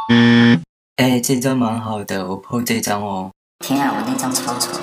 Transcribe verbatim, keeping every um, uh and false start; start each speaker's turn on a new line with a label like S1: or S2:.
S1: 哎，这张蛮好的，我 po 这张哦。
S2: 天啊，我那张超丑。